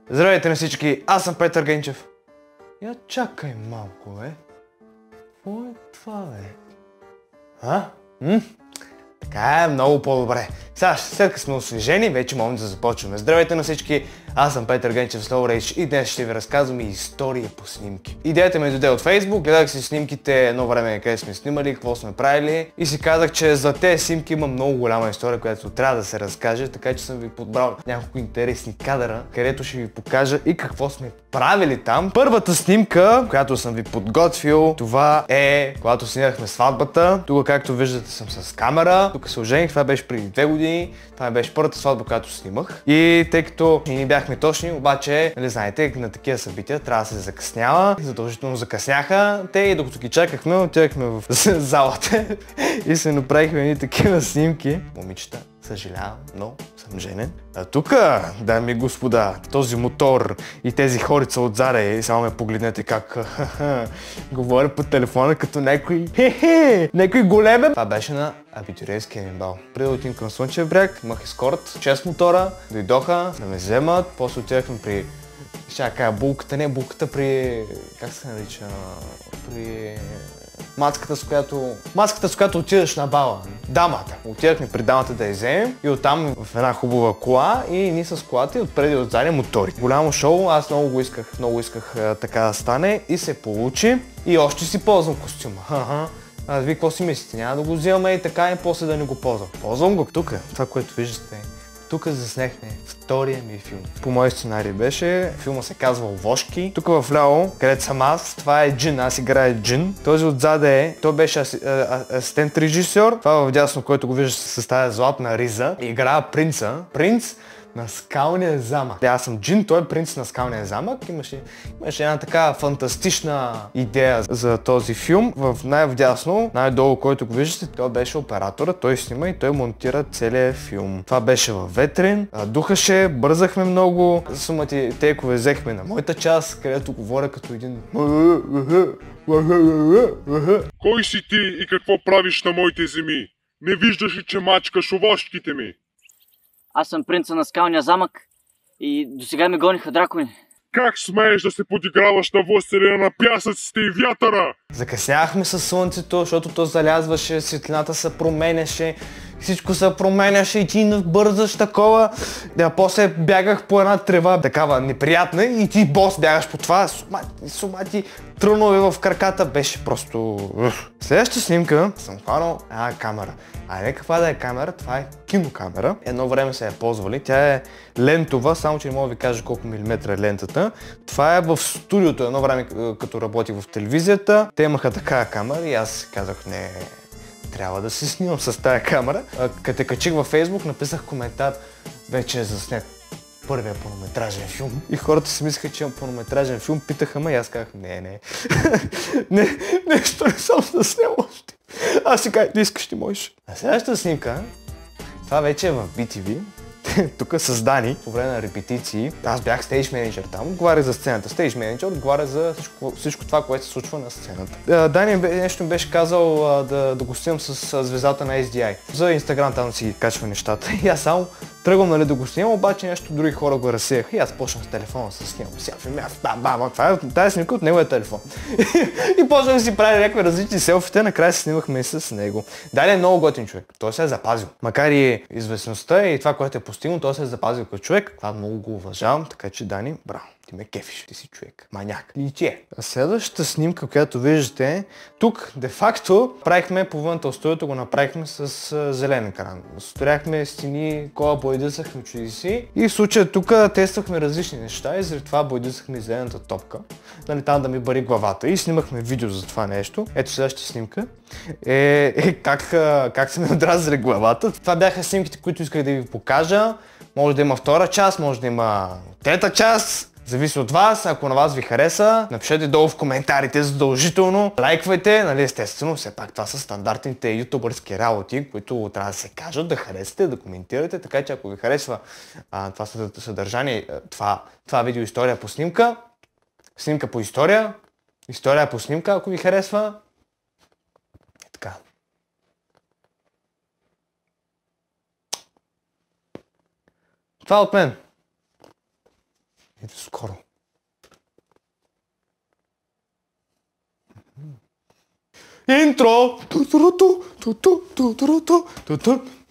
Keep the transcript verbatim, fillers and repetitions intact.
Здравейте на всички, аз съм Петър Генчев. Я чакай малко, бе. Какво е това, бе? А? М? Така е много по-добре. Сега, след като сме освежени, вече можем да започваме. Здравейте на всички, аз съм Петър Генчев с Slow Rage и днес ще ви разказвам история по снимки. Идеята ми дойде от Facebook, гледах си снимките едно време къде сме снимали, какво сме правили и си казах, че за тези снимки има много голяма история, която трябва да се разкаже, така че съм ви подбрал няколко интересни кадъра, където ще ви покажа и какво сме правили там. Първата снимка, която съм ви подготвил, това е когато снимахме сватбата. Тук, както виждате, съм с камера. Тук се ожених, това беше преди две години. Това беше първата сватба, която снимах. И тъй като и ни бяхме точни, обаче, нали знаете, на такива събития трябва да се закъснява. Задължително закъсняха те и докато ги чакахме, отидахме в залата и се направихме едни такива снимки. Момичета, съжалявам, но съм женен. А тук, дами и господа, този мотор и тези хорица отзаде, само ме погледнете как говоря по телефона като някой хе-хе, някой големен. Това беше на абитюриентския ми бал. Преди да отидем към Слънчев бряг, имах ескорт, шест мотора, дойдоха да ме вземат, после отидахме при... Ще кажа булката, не булката при... как се нарича? При... Мацката, с която... Мацката, с която отидаш на бала. Дамата. Отидахме при дамата да я вземем и оттам в една хубава кола и ние с колата и отпреди и отзади мотори. Голямо шоу, аз много го исках, много исках а, така да стане и се получи и още си ползвам костюма. Ха-ха. Аз ви какво си мислите? Няма да го взимаме и така и после да не го ползвам. Ползвам го тук. Това, което виждате. Тук заснехме втория ми филм. По мой сценарий беше, филма се казва Овошки. Тук в ляво, където съм аз, това е Джин, аз играя Джин. Този отзаде е, той беше аси, а, асистент режисьор. Това в дясно, който го виждаш с тази златна риза. Играя принца. Принц на скалния замък. Аз съм Джин, той е принц на скалния замък. Имаше, имаше една така фантастична идея за този филм. В най-вдясно, най-долу, който го виждате, той беше оператора, той снима и той монтира целия филм. Това беше във Ветрин, духаше, бързахме много. Сумати тейкове взехме на моята част, където говоря като един... Кой си ти и какво правиш на моите земи? Не виждаш ли, че мачкаш овошките ми? Аз съм принца на скалния замък и досега ме гониха дракони. Как смееш да се подиграваш на властелина на пясъците и вятъра? Закъснявахме със слънцето, защото то залязваше, светлината се променяше, всичко се променяше и ти бързаш такова. А после бягах по една трева, такава неприятна и ти бос бягаш по това. Сумати, сумати, трънове в краката, беше просто... Следващата снимка съм хванал една камера. А не каква да е камера, това е кинокамера. Едно време се е ползвали, тя е лентова, само че не мога да ви кажа колко милиметра е лентата. Това е в студиото, едно време като работих в телевизията. Те имаха такава камера и аз казах, не, трябва да се снимам с тази камера. Като те качих във Facebook, написах коментар, вече е заснет първия пълнометражен филм. И хората си мислеха, че имам пълнометражен филм, питаха ме и аз казах, не, не, не, нещо не съм заснел още. Аз си казах, да искаш, ти можеш. На следващата снимка, това вече е в би ти ви. Тук с Дани, по време на репетиции, аз бях стейдж менеджер там, отговаря за сцената. Стейдж менеджер отговаря за всичко, всичко това, което се случва на сцената. Дани нещо ми беше казал да, да го снимам с звездата на ес ди ай. За Инстаграм там си качва нещата. И аз само тръгвам, нали, да го снимам, обаче нещо други хора го разсеяха и аз почнах с телефона да снимам. Селфи, баба, това е тази снимка от неговия телефон. И почнах да си прави някакви различни селфите, накрая се снимахме и с него. Дали е много готин човек, той се е запазил. Макар и известността и това, което е постигнал, той се е запазил като човек. Това много го уважавам, така че Дани, браво. Ти ме кефиш, ти си човек. Маняк. Личе. Следващата снимка, която виждате, тук де-факто правихме половината от студиото, го направихме с а, зелен екран. Строяхме стени, кола боядисахме чудеси и в случая тук тествахме различни неща и заради това боядисахме зелената топка. Нали, там да ми бари главата и снимахме видео за това нещо. Ето следващата снимка е, е как, как се ми отразили главата. Това бяха снимките, които исках да ви покажа. Може да има втора част, може да има трета част. Зависи от вас, ако на вас ви хареса, напишете долу в коментарите задължително. Лайквайте, нали, естествено, все пак това са стандартните ютубърски работи, които трябва да се кажат, да харесате, да коментирате, така че ако ви харесва а, това съдържание, това, това видео история по снимка, снимка по история, история по снимка, ако ви харесва, е така. Това от мен. И до скоро. Интро! Ту-ту-ру-ту, ту-ту, ту-ту-ру-ту, ту-ту.